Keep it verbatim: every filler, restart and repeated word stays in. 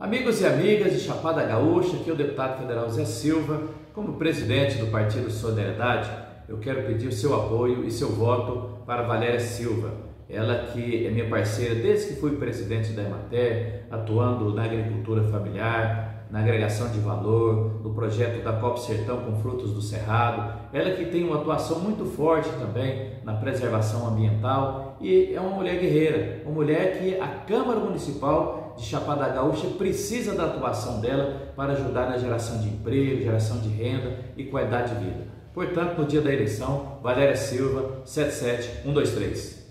Amigos e amigas de Chapada Gaúcha, aqui é o deputado federal Zé Silva. Como presidente do Partido Solidariedade, eu quero pedir o seu apoio e seu voto para Valéria Silva. Ela que é minha parceira desde que fui presidente da Emater, atuando na agricultura familiar, na agregação de valor, no projeto da Copa Sertão com Frutos do Cerrado. Ela que tem uma atuação muito forte também na preservação ambiental e é uma mulher guerreira, uma mulher que a Câmara Municipal de Chapada Gaúcha precisa da atuação dela para ajudar na geração de emprego, geração de renda e qualidade de vida. Portanto, no dia da eleição, Valéria Silva, sete sete um dois três.